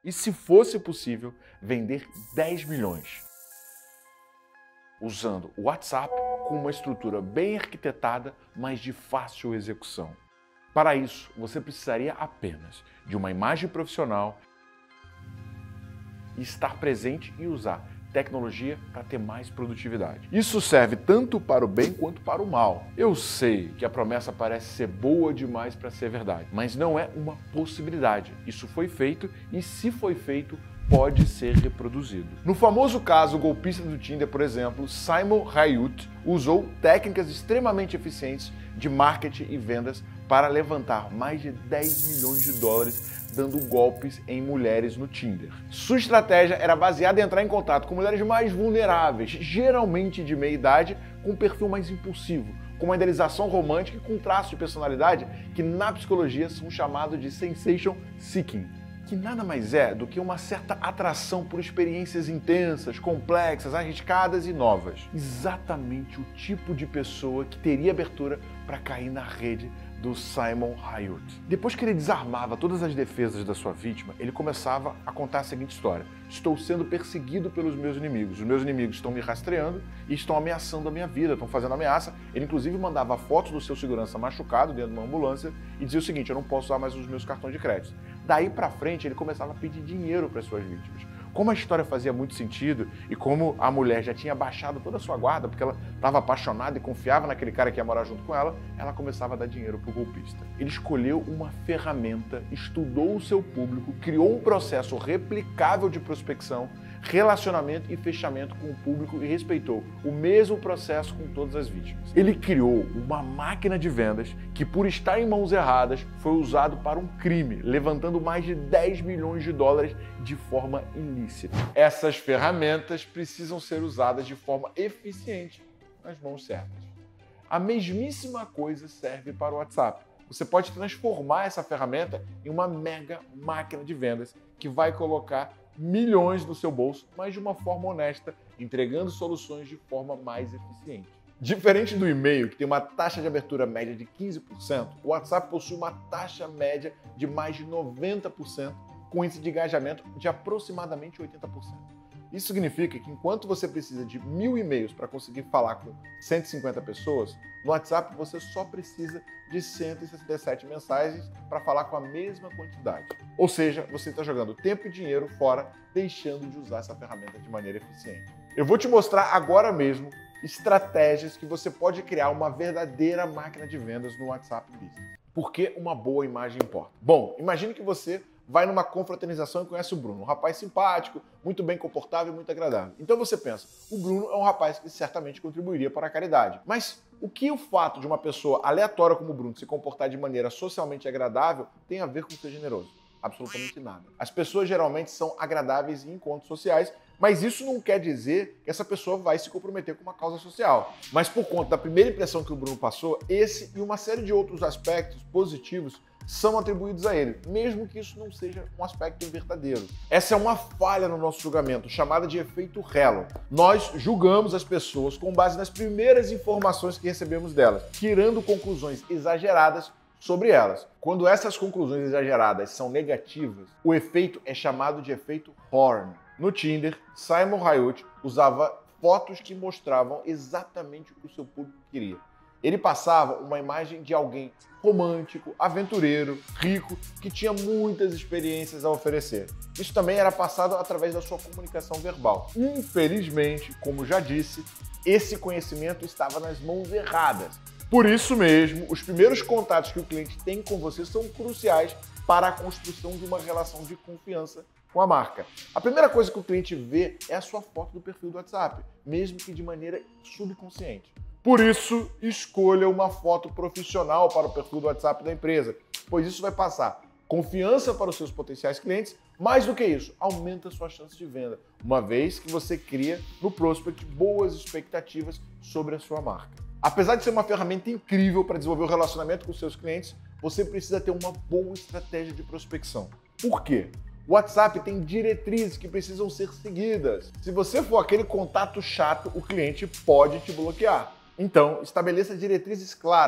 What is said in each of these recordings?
E se fosse possível, vender 10 milhões. Usando o WhatsApp com uma estrutura bem arquitetada, mas de fácil execução. Para isso, você precisaria apenas de uma imagem profissional e estar presente e usar tecnologia para ter mais produtividade. Isso serve tanto para o bem quanto para o mal. Eu sei que a promessa parece ser boa demais para ser verdade, mas não é uma possibilidade. Isso foi feito e, se foi feito, pode ser reproduzido. No famoso caso golpista do Tinder, por exemplo, Simon Hayut usou técnicas extremamente eficientes de marketing e vendas para levantar mais de 10 milhões de dólares dando golpes em mulheres no Tinder. Sua estratégia era baseada em entrar em contato com mulheres mais vulneráveis, geralmente de meia idade, com um perfil mais impulsivo, com uma idealização romântica e com traços de personalidade que na psicologia são chamados de sensation seeking, que nada mais é do que uma certa atração por experiências intensas, complexas, arriscadas e novas. Exatamente o tipo de pessoa que teria abertura para cair na rede do Simon Hayut. Depois que ele desarmava todas as defesas da sua vítima, ele começava a contar a seguinte história: estou sendo perseguido pelos meus inimigos. Os meus inimigos estão me rastreando e estão ameaçando a minha vida, estão fazendo ameaça. Ele inclusive mandava fotos do seu segurança machucado dentro de uma ambulância e dizia o seguinte: eu não posso usar mais os meus cartões de crédito. Daí pra frente ele começava a pedir dinheiro para suas vítimas. Como a história fazia muito sentido e como a mulher já tinha baixado toda a sua guarda, porque ela estava apaixonada e confiava naquele cara que ia morar junto com ela, ela começava a dar dinheiro pro golpista. Ele escolheu uma ferramenta, estudou o seu público, criou um processo replicável de prospecção, relacionamento e fechamento com o público e respeitou o mesmo processo com todas as vítimas. Ele criou uma máquina de vendas que, por estar em mãos erradas, foi usado para um crime, levantando mais de 10 milhões de dólares de forma ilícita. Essas ferramentas precisam ser usadas de forma eficiente nas mãos certas. A mesmíssima coisa serve para o WhatsApp. Você pode transformar essa ferramenta em uma mega máquina de vendas que vai colocar milhões no seu bolso, mas de uma forma honesta, entregando soluções de forma mais eficiente. Diferente do e-mail, que tem uma taxa de abertura média de 15%, o WhatsApp possui uma taxa média de mais de 90%, com índice de engajamento de aproximadamente 80%. Isso significa que enquanto você precisa de 1.000 e-mails para conseguir falar com 150 pessoas, no WhatsApp você só precisa de 167 mensagens para falar com a mesma quantidade. Ou seja, você está jogando tempo e dinheiro fora, deixando de usar essa ferramenta de maneira eficiente. Eu vou te mostrar agora mesmo estratégias que você pode criar uma verdadeira máquina de vendas no WhatsApp Business. Por que uma boa imagem importa? Bom, imagine que você vai numa confraternização e conhece o Bruno, um rapaz simpático, muito bem comportado e muito agradável. Então você pensa, o Bruno é um rapaz que certamente contribuiria para a caridade. Mas o que o fato de uma pessoa aleatória como o Bruno se comportar de maneira socialmente agradável tem a ver com ser generoso? Absolutamente nada. As pessoas geralmente são agradáveis em encontros sociais, mas isso não quer dizer que essa pessoa vai se comprometer com uma causa social. Mas por conta da primeira impressão que o Bruno passou, esse e uma série de outros aspectos positivos são atribuídos a ele, mesmo que isso não seja um aspecto verdadeiro. Essa é uma falha no nosso julgamento, chamada de efeito Halo. Nós julgamos as pessoas com base nas primeiras informações que recebemos delas, tirando conclusões exageradas sobre elas. Quando essas conclusões exageradas são negativas, o efeito é chamado de efeito Horn. No Tinder, Simon Hayut usava fotos que mostravam exatamente o que o seu público queria. Ele passava uma imagem de alguém romântico, aventureiro, rico, que tinha muitas experiências a oferecer. Isso também era passado através da sua comunicação verbal. Infelizmente, como já disse, esse conhecimento estava nas mãos erradas. Por isso mesmo, os primeiros contatos que o cliente tem com você são cruciais para a construção de uma relação de confiança com a marca. A primeira coisa que o cliente vê é a sua foto do perfil do WhatsApp, mesmo que de maneira subconsciente. Por isso, escolha uma foto profissional para o perfil do WhatsApp da empresa, pois isso vai passar confiança para os seus potenciais clientes. Mais do que isso, aumenta a sua chance de venda, uma vez que você cria no prospect boas expectativas sobre a sua marca. Apesar de ser uma ferramenta incrível para desenvolver o relacionamento com os seus clientes, você precisa ter uma boa estratégia de prospecção. Por quê? O WhatsApp tem diretrizes que precisam ser seguidas. Se você for aquele contato chato, o cliente pode te bloquear. Então, estabeleça diretrizes claras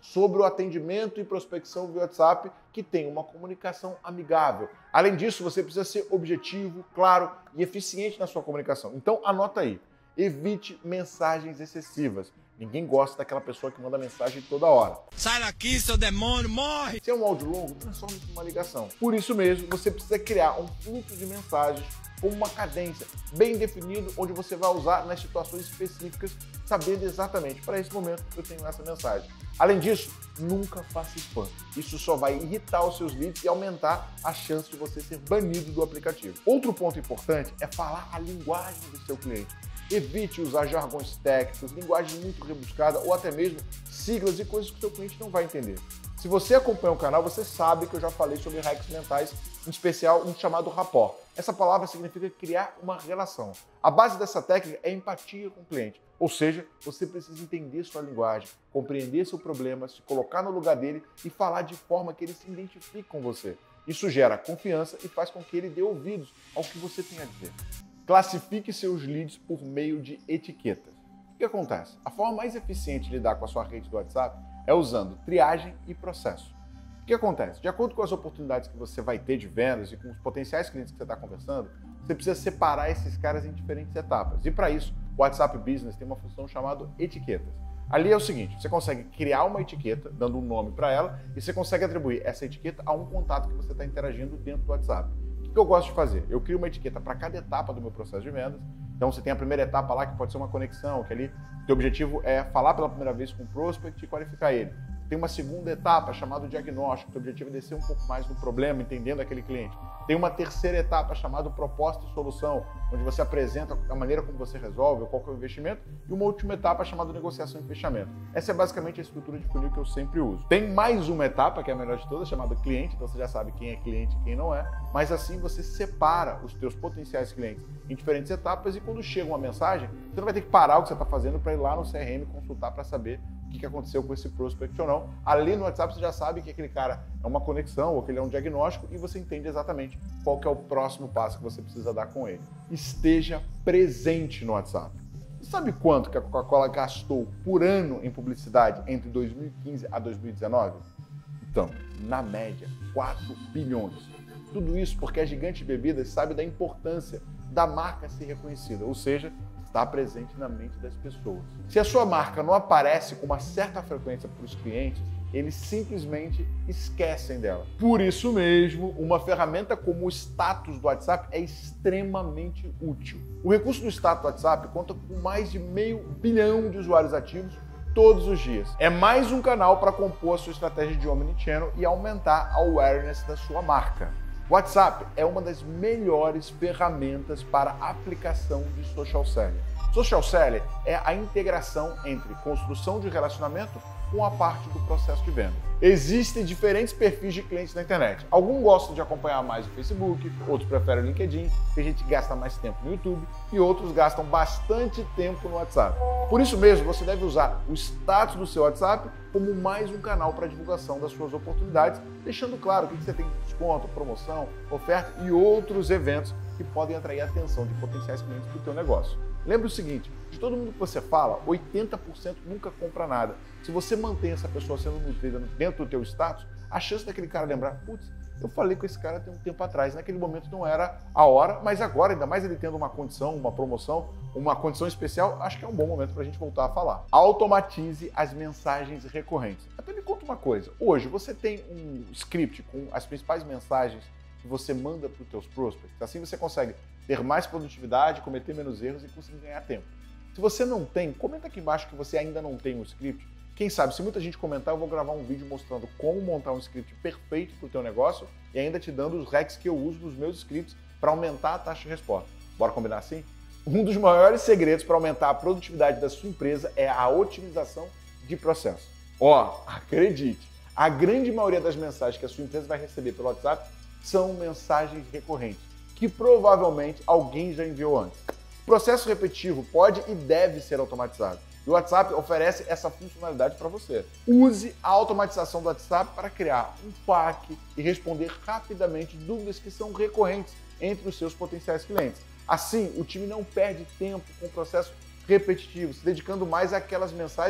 sobre o atendimento e prospecção via WhatsApp que tem uma comunicação amigável. Além disso, você precisa ser objetivo, claro e eficiente na sua comunicação. Então, anota aí. Evite mensagens excessivas. Ninguém gosta daquela pessoa que manda mensagem toda hora. Sai daqui, seu demônio, morre! Se é um áudio longo, transforma isso em uma ligação. Por isso mesmo, você precisa criar um fluxo de mensagens com uma cadência bem definido, onde você vai usar nas situações específicas, sabendo exatamente, para esse momento eu tenho essa mensagem. Além disso, nunca faça spam. Isso só vai irritar os seus leads e aumentar a chance de você ser banido do aplicativo. Outro ponto importante é falar a linguagem do seu cliente. Evite usar jargões técnicos, linguagem muito rebuscada ou até mesmo siglas e coisas que o seu cliente não vai entender. Se você acompanha o canal, você sabe que eu já falei sobre hacks mentais, em especial um chamado rapport. Essa palavra significa criar uma relação. A base dessa técnica é empatia com o cliente, ou seja, você precisa entender sua linguagem, compreender seu problema, se colocar no lugar dele e falar de forma que ele se identifique com você. Isso gera confiança e faz com que ele dê ouvidos ao que você tem a dizer. Classifique seus leads por meio de etiquetas. O que acontece? A forma mais eficiente de lidar com a sua rede do WhatsApp é usando triagem e processo. O que acontece? De acordo com as oportunidades que você vai ter de vendas e com os potenciais clientes que você está conversando, você precisa separar esses caras em diferentes etapas. E para isso, o WhatsApp Business tem uma função chamada etiquetas. Ali é o seguinte, você consegue criar uma etiqueta, dando um nome para ela, e você consegue atribuir essa etiqueta a um contato que você está interagindo dentro do WhatsApp. O que eu gosto de fazer? Eu crio uma etiqueta para cada etapa do meu processo de vendas. Então você tem a primeira etapa lá que pode ser uma conexão, que ali o teu objetivo é falar pela primeira vez com o prospect e qualificar ele. Tem uma segunda etapa chamada diagnóstico, que o objetivo é descer um pouco mais no problema, entendendo aquele cliente. Tem uma terceira etapa chamada proposta e solução, onde você apresenta a maneira como você resolve, qual que é o investimento, e uma última etapa chamada negociação e fechamento. Essa é basicamente a estrutura de funil que eu sempre uso. Tem mais uma etapa, que é a melhor de todas, chamada cliente, então você já sabe quem é cliente e quem não é, mas assim você separa os teus potenciais clientes em diferentes etapas e quando chega uma mensagem, você não vai ter que parar o que você está fazendo para ir lá no CRM consultar para saber o que aconteceu com esse prospect ou não. Ali no WhatsApp você já sabe que aquele cara é uma conexão ou que ele é um diagnóstico e você entende exatamente qual que é o próximo passo que você precisa dar com ele. Esteja presente no WhatsApp. Você sabe quanto que a Coca-Cola gastou por ano em publicidade entre 2015 a 2019? Então, na média, 4 bilhões. Tudo isso porque a Gigante Bebidas sabe da importância da marca ser reconhecida, ou seja, está presente na mente das pessoas. Se a sua marca não aparece com uma certa frequência para os clientes, eles simplesmente esquecem dela. Por isso mesmo, uma ferramenta como o status do WhatsApp é extremamente útil. O recurso do status do WhatsApp conta com mais de 500 milhão de usuários ativos todos os dias. É mais um canal para compor a sua estratégia de omnichannel e aumentar a awareness da sua marca. O WhatsApp é uma das melhores ferramentas para aplicação de social selling. Social selling é a integração entre construção de relacionamento com a parte do processo de venda. Existem diferentes perfis de clientes na internet. Alguns gostam de acompanhar mais o Facebook, outros preferem o LinkedIn, tem gente que gasta mais tempo no YouTube e outros gastam bastante tempo no WhatsApp. Por isso mesmo, você deve usar o status do seu WhatsApp como mais um canal para divulgação das suas oportunidades, deixando claro o que você tem de desconto, promoção, oferta e outros eventos que podem atrair a atenção de potenciais clientes para o teu negócio. Lembre o seguinte, de todo mundo que você fala, 80% nunca compra nada. Se você mantém essa pessoa sendo nutrida dentro do teu status, a chance daquele cara lembrar, putz, eu falei com esse cara tem um tempo atrás, naquele momento não era a hora, mas agora, ainda mais ele tendo uma condição, uma promoção, uma condição especial, acho que é um bom momento para a gente voltar a falar. Automatize as mensagens recorrentes. Até me conta uma coisa, hoje você tem um script com as principais mensagens que você manda para os teus prospects, assim você consegue ter mais produtividade, cometer menos erros e conseguir ganhar tempo. Se você não tem, comenta aqui embaixo que você ainda não tem um script. Quem sabe, se muita gente comentar, eu vou gravar um vídeo mostrando como montar um script perfeito para o teu negócio e ainda te dando os hacks que eu uso nos meus scripts para aumentar a taxa de resposta. Bora combinar assim? Um dos maiores segredos para aumentar a produtividade da sua empresa é a otimização de processo. Acredite, a grande maioria das mensagens que a sua empresa vai receber pelo WhatsApp são mensagens recorrentes, que provavelmente alguém já enviou antes. O processo repetitivo pode e deve ser automatizado. E o WhatsApp oferece essa funcionalidade para você. Use a automatização do WhatsApp para criar um FAQ e responder rapidamente dúvidas que são recorrentes entre os seus potenciais clientes. Assim, o time não perde tempo com o processo repetitivo, se dedicando mais àquelas mensagens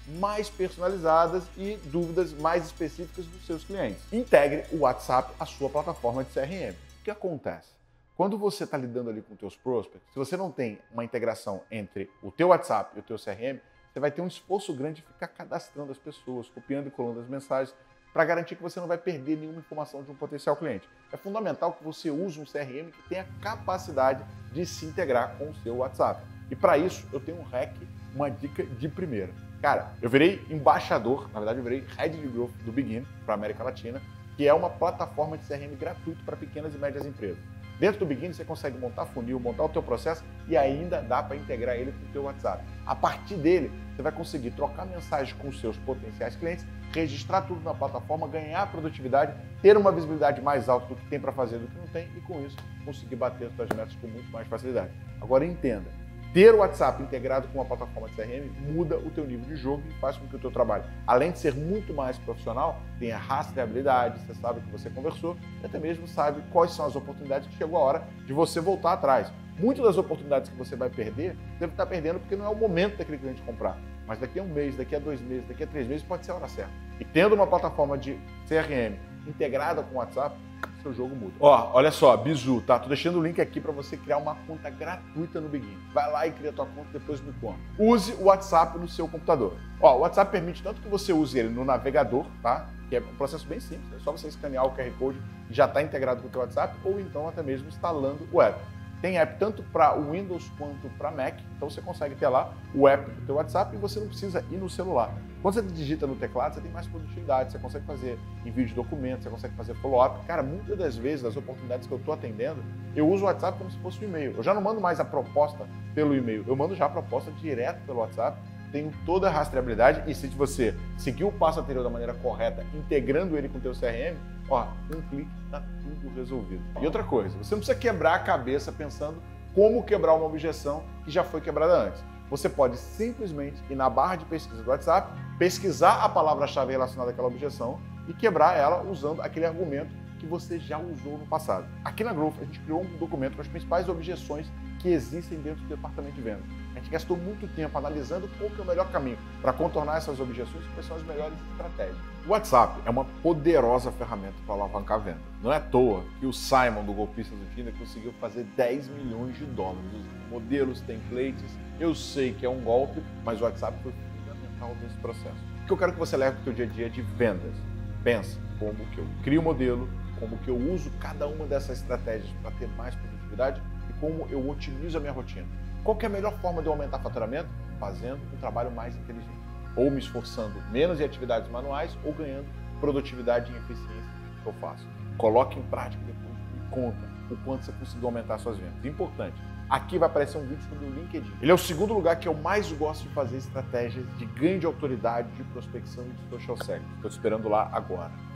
mais personalizadas e dúvidas mais específicas dos seus clientes. Integre o WhatsApp à sua plataforma de CRM. O que acontece? Quando você está lidando ali com os teus prospects, se você não tem uma integração entre o teu WhatsApp e o teu CRM, você vai ter um esforço grande de ficar cadastrando as pessoas, copiando e colando as mensagens, para garantir que você não vai perder nenhuma informação de um potencial cliente. É fundamental que você use um CRM que tenha capacidade de se integrar com o seu WhatsApp. E para isso, eu tenho um hack, uma dica de primeira. Cara, eu virei embaixador, na verdade eu virei Head de Growth do Begin para a América Latina, que é uma plataforma de CRM gratuito para pequenas e médias empresas. Dentro do Begin você consegue montar funil, montar o teu processo e ainda dá para integrar ele com o teu WhatsApp. A partir dele, você vai conseguir trocar mensagens com os seus potenciais clientes, registrar tudo na plataforma, ganhar produtividade, ter uma visibilidade mais alta do que tem para fazer do que não tem e com isso conseguir bater as suas metas com muito mais facilidade. Agora entenda, ter o WhatsApp integrado com uma plataforma de CRM muda o teu nível de jogo e faz com que o teu trabalho, além de ser muito mais profissional, tenha rastreabilidade, você sabe o que você conversou e até mesmo sabe quais são as oportunidades que chegou a hora de você voltar atrás. Muitas das oportunidades que você vai perder, deve estar perdendo porque não é o momento daquele cliente comprar. Mas daqui a 1 mês, daqui a 2 meses, daqui a 3 meses pode ser a hora certa. E tendo uma plataforma de CRM integrada com o WhatsApp, seu jogo muda. Ó, olha só, Bizu, tá? Tô deixando o link aqui para você criar uma conta gratuita no Begin. Vai lá e cria tua conta, depois me conta. Use o WhatsApp no seu computador. Ó, o WhatsApp permite tanto que você use ele no navegador, tá? Que é um processo bem simples, é só você escanear o QR Code e já está integrado com o teu WhatsApp, ou então até mesmo instalando o app. Tem app tanto para o Windows quanto para Mac, então você consegue ter lá o app do teu WhatsApp e você não precisa ir no celular. Quando você digita no teclado, você tem mais produtividade, você consegue fazer envio de documentos, você consegue fazer follow-up. Cara, muitas das vezes, das oportunidades que eu estou atendendo, eu uso o WhatsApp como se fosse um e-mail. Eu já não mando mais a proposta pelo e-mail, eu mando já a proposta direto pelo WhatsApp, tenho toda a rastreabilidade e se você seguir o passo anterior da maneira correta, integrando ele com o teu CRM, ó, um clique, tá tudo resolvido. E outra coisa, você não precisa quebrar a cabeça pensando como quebrar uma objeção que já foi quebrada antes. Você pode simplesmente ir na barra de pesquisa do WhatsApp, pesquisar a palavra-chave relacionada àquela objeção e quebrar ela usando aquele argumento que você já usou no passado. Aqui na Growth, a gente criou um documento com as principais objeções que existem dentro do departamento de vendas. A gente gastou muito tempo analisando qual que é o melhor caminho para contornar essas objeções e quais são as melhores estratégias. O WhatsApp é uma poderosa ferramenta para alavancar a venda. Não é à toa que o Simon, do Golpistas do Tinder, conseguiu fazer 10 milhões de dólares usando modelos, templates. Eu sei que é um golpe, mas o WhatsApp foi fundamental nesse processo. O que eu quero que você leve para o seu dia a dia de vendas? Pensa como que eu crio o modelo, como que eu uso cada uma dessas estratégias para ter mais produtividade e como eu otimizo a minha rotina. Qual que é a melhor forma de eu aumentar faturamento? Fazendo um trabalho mais inteligente. Ou me esforçando menos em atividades manuais ou ganhando produtividade e eficiência que eu faço. Coloque em prática depois e conta o quanto você conseguiu aumentar suas vendas. Importante. Aqui vai aparecer um vídeo sobre o LinkedIn. Ele é o segundo lugar que eu mais gosto de fazer estratégias de ganho de autoridade, de prospecção e de social selling. Estou te esperando lá agora.